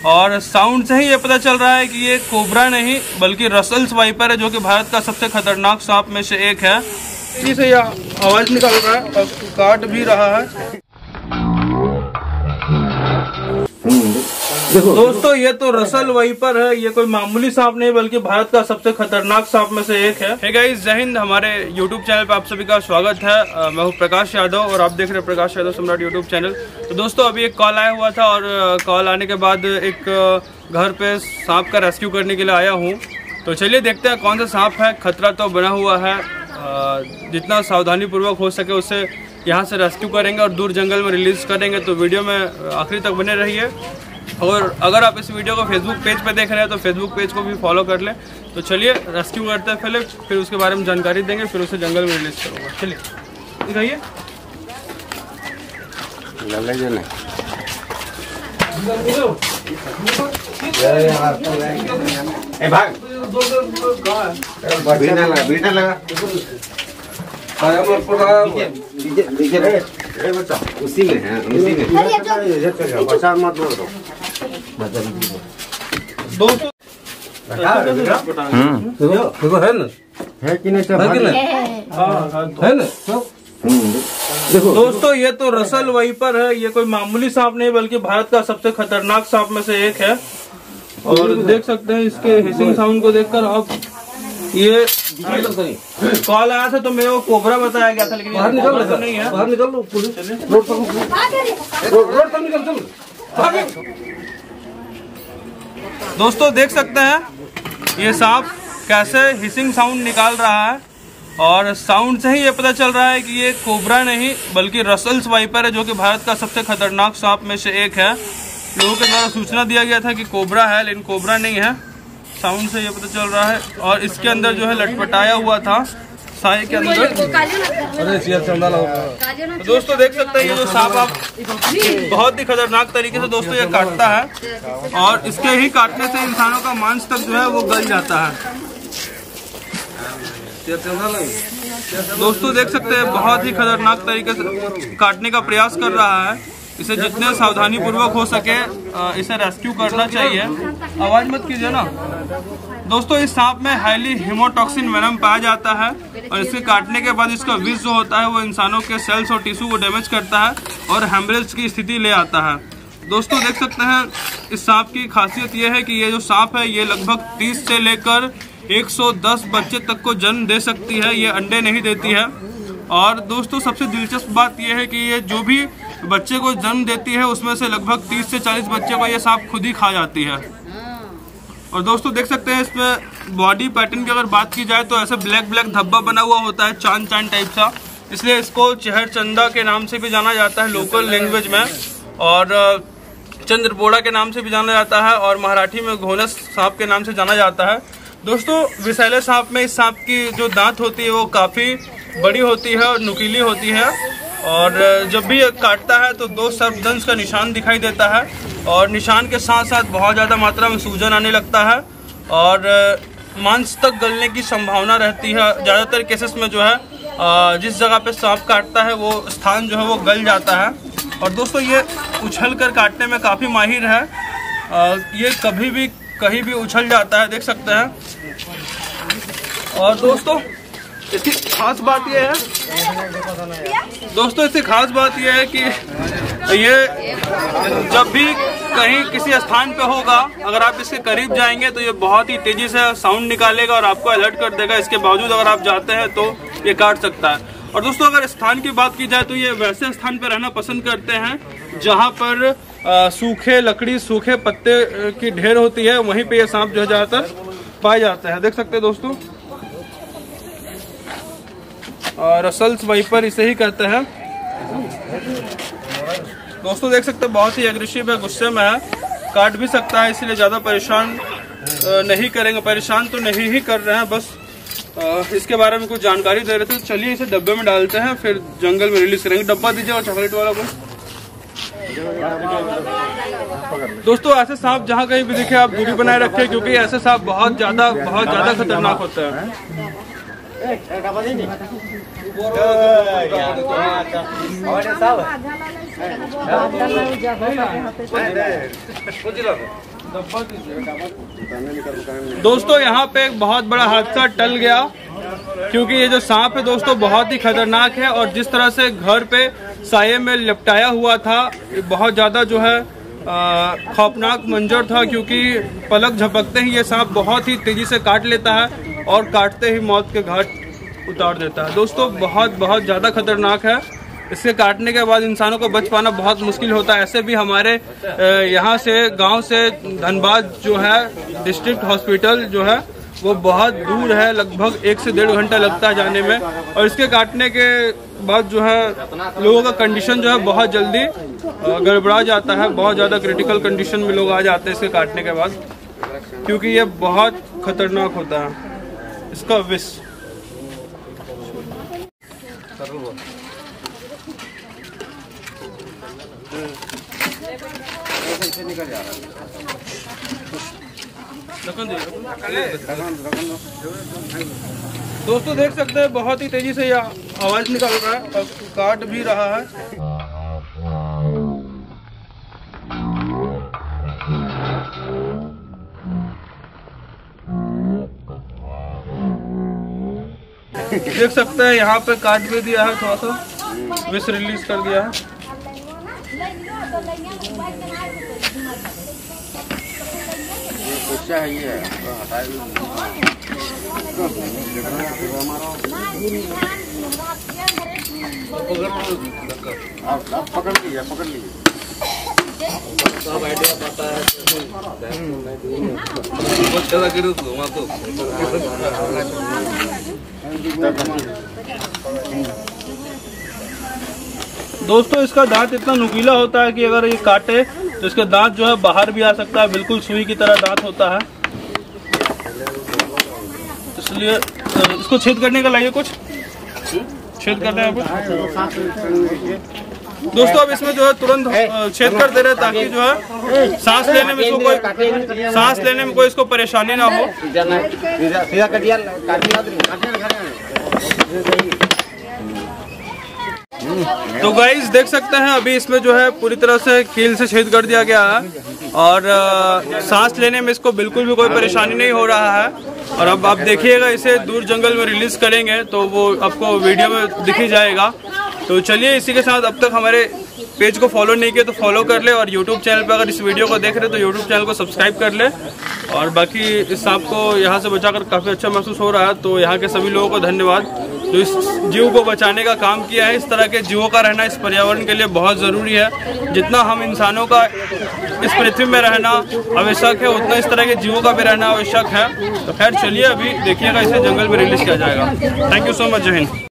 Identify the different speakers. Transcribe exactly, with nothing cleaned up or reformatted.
Speaker 1: और साउंड से ही ये पता चल रहा है कि ये कोबरा नहीं बल्कि रसल्स वाइपर है, जो कि भारत का सबसे खतरनाक सांप में से एक है। इसी से यह आवाज निकल रहा है और काट भी रहा है। दोस्तों ये तो रसल वाइपर है, ये कोई मामूली सांप नहीं बल्कि भारत का सबसे खतरनाक सांप में से एक है। हे गाइस, जय हिंद। हमारे यूट्यूब चैनल पे आप सभी का स्वागत है। आ, मैं हूँ प्रकाश यादव और आप देख रहे हैं प्रकाश यादव सम्राट यूट्यूब चैनल। तो दोस्तों अभी एक कॉल आया हुआ था और कॉल आने के बाद एक घर पे सांप का रेस्क्यू करने के लिए आया हूँ। तो चलिए देखते हैं कौन सा सांप है। खतरा तो बना हुआ है, आ, जितना सावधानी पूर्वक हो सके उससे यहाँ से रेस्क्यू करेंगे और दूर जंगल में रिलीज करेंगे। तो वीडियो में आखिरी तक बने रहिए। और अगर आप इस वीडियो को फेसबुक पेज पे देख रहे हैं तो फेसबुक पेज को भी फॉलो कर लें। तो चलिए रेस्क्यू करते हैं पहले, फिर उसके बारे में जानकारी देंगे, फिर उसे जंगल में रिलीज करूँगा। चलिए दिखाइए।
Speaker 2: उसी में है, उसी में परेशान मत लो।
Speaker 1: दोस्तों
Speaker 2: देखो है ना, है कि नहीं, सब है ना। देखो
Speaker 1: दोस्तों ये तो रसल वाइपर है, ये कोई मामूली सांप नहीं बल्कि भारत का सबसे खतरनाक सांप में से एक है। और देख सकते हैं इसके हिसिंग साउंड को देखकर आप, ये कॉल आया था तो मेरे को कोबरा बताया गया था, लेकिन बाहर निकल तो नहीं है। बाहर निकल लो, रोड पर रोड पर निकल चलो। दोस्तों देख सकते हैं ये सांप कैसे हिसिंग साउंड निकाल रहा है और साउंड से ही ये पता चल रहा है कि ये कोबरा नहीं बल्कि रसल्स वाइपर है, जो कि भारत का सबसे खतरनाक सांप में से एक है। लोगों के द्वारा सूचना दिया गया था कि कोबरा है, लेकिन कोबरा नहीं है। साउंड से ये पता चल रहा है। और इसके अंदर जो है लटपटाया हुआ था साए के अंदर। तो दोस्तों देख सकते हैं ये जो सांप आप बहुत ही खतरनाक तरीके से दोस्तों ये काटता है और इसके ही काटने से इंसानों का मांस तक जो है वो गल जाता है। दोस्तों देख सकते हैं बहुत ही खतरनाक तरीके से काटने का प्रयास कर रहा है। इसे जितने सावधानी पूर्वक हो सके इसे रेस्क्यू करना चाहिए। आवाज मत कीजिए ना। दोस्तों इस सांप में हाईली हीमोटॉक्सिन वेनम पाया जाता है और इसे काटने के बाद इसका विष जो होता है वो इंसानों के सेल्स और टिश्यू को डैमेज करता है और हेमरेज की स्थिति ले आता है। दोस्तों देख सकते हैं इस सांप की खासियत ये है कि ये जो सांप है ये लगभग तीस से लेकर एक सौ दस बच्चे तक को जन्म दे सकती है। ये अंडे नहीं देती है। और दोस्तों सबसे दिलचस्प बात यह है कि ये जो भी बच्चे को जन्म देती है उसमें से लगभग तीस से चालीस बच्चे को ये सांप खुद ही खा जाती है। और दोस्तों देख सकते हैं इसमें बॉडी पैटर्न की अगर बात की जाए तो ऐसे ब्लैक ब्लैक धब्बा बना हुआ होता है, चांद चांद टाइप सा। इसलिए इसको चेहर चंदा के नाम से भी जाना जाता है लोकल लैंग्वेज में, और चंद्रपोड़ा के नाम से भी जाना जाता है, और मराठी में घोनस सांप के नाम से जाना जाता है। दोस्तों विषैले सांप में इस सांप की जो दांत होती है वो काफ़ी बड़ी होती है और नुकीली होती है। और जब भी ये काटता है तो दो सर्पदंश का निशान दिखाई देता है और निशान के साथ साथ बहुत ज़्यादा मात्रा में सूजन आने लगता है और मांस तक गलने की संभावना रहती है। ज़्यादातर केसेस में जो है जिस जगह पे सांप काटता है वो स्थान जो है वो गल जाता है। और दोस्तों ये उछल कर काटने में काफ़ी माहिर है। ये कभी भी कहीं भी उछल जाता है, देख सकते हैं। और दोस्तों इसकी खास बात यह है दोस्तों इसकी खास बात यह है कि ये जब भी कहीं किसी स्थान पे होगा, अगर आप इसके करीब जाएंगे तो ये बहुत ही तेजी से साउंड निकालेगा और आपको अलर्ट कर देगा। इसके बावजूद अगर आप जाते हैं तो ये काट सकता है। और दोस्तों अगर स्थान की बात की जाए तो ये वैसे स्थान पर रहना पसंद करते हैं जहाँ पर आ, सूखे लकड़ी सूखे पत्ते की ढेर होती है, वहीं पे ये सांप जो है ज़्यादातर पाए जाते हैं। देख सकते हैं दोस्तों, और रसल्स वाइपर इसे ही कहते हैं। दोस्तों देख सकते हैं बहुत ही एग्रेसिव है, गुस्से में है, काट भी सकता है, इसलिए ज़्यादा परेशान नहीं करेंगे। परेशान तो नहीं ही कर रहे हैं, बस इसके बारे में कुछ जानकारी दे रहे थे। चलिए इसे डब्बे में डालते हैं, फिर जंगल में रिलीज करेंगे। डब्बा दीजिए और चॉकलेट वाला को। दोस्तों ऐसे सांप जहाँ कहीं भी दिखे आप दूरी बनाए रखें, क्योंकि ऐसे सांप बहुत ज़्यादा बहुत ज़्यादा खतरनाक होता है। दोस्तों यहाँ पे एक बहुत बड़ा हादसा टल गया, क्योंकि ये जो सांप है दोस्तों बहुत ही खतरनाक है और जिस तरह से घर पे साये में लिपटाया हुआ था, ये बहुत ज़्यादा जो है खौफनाक मंजर था, क्योंकि पलक झपकते ही ये सांप बहुत ही तेज़ी से काट लेता है और काटते ही मौत के घाट उतार देता है। दोस्तों बहुत बहुत ज़्यादा खतरनाक है। इसके काटने के बाद इंसानों को बच पाना बहुत मुश्किल होता है। ऐसे भी हमारे यहाँ से गांव से धनबाद जो है डिस्ट्रिक्ट हॉस्पिटल जो है वो बहुत दूर है, लगभग एक से डेढ़ घंटा लगता है जाने में। और इसके काटने के बाद जो है लोगों का कंडीशन जो है बहुत जल्दी गड़बड़ा जाता है, बहुत ज़्यादा क्रिटिकल कंडीशन में लोग आ जाते हैं इसके काटने के बाद, क्योंकि ये बहुत खतरनाक होता है इसका विष। दोस्तों देख सकते हैं बहुत ही तेजी से ये आवाज निकल रहा है और काट भी रहा है। देख सकते हैं यहाँ पे काट भी दिया है, थोड़ा सा विष रिलीज कर दिया है।
Speaker 3: है ये आप पकड़ लीजिए पकड़ लीजिए सब आइडिया पता है।
Speaker 1: दोस्तों इसका दांत इतना नुकीला होता है कि अगर ये काटे तो इसका दांत जो है बाहर भी आ सकता है, बिल्कुल सुई की तरह दांत होता है। इसलिए इसको छेद करने का लाइए, कुछ छेद करने का कुछ। दोस्तों अब इसमें जो है तुरंत छेद कर दे रहे हैं ताकि जो है सांस लेने में इसको कोई सांस लेने में कोई इसको परेशानी ना हो। तो गाइस देख सकते हैं अभी इसमें जो है पूरी तरह से कील से छेद कर दिया गया है और सांस लेने में इसको बिल्कुल भी कोई परेशानी नहीं हो रहा है। और अब आप देखिएगा इसे दूर जंगल में रिलीज करेंगे तो वो आपको वीडियो में दिख ही जाएगा। तो चलिए इसी के साथ अब तक हमारे पेज को फॉलो नहीं किया तो फॉलो कर ले, और यूट्यूब चैनल पर अगर इस वीडियो को देख रहे तो यूट्यूब चैनल को सब्सक्राइब कर ले। और बाकी इस सांप को यहाँ से बचाकर काफ़ी अच्छा महसूस हो रहा है, तो यहाँ के सभी लोगों को धन्यवाद जो इस जीव को बचाने का काम किया है। इस तरह के जीवों का रहना इस पर्यावरण के लिए बहुत ज़रूरी है। जितना हम इंसानों का इस पृथ्वी में रहना आवश्यक है उतना इस तरह के जीवों का भी रहना आवश्यक है। तो खैर चलिए अभी देखिएगा इसे जंगल में रिलीज किया जाएगा। थैंक यू सो मच, जय हिंद।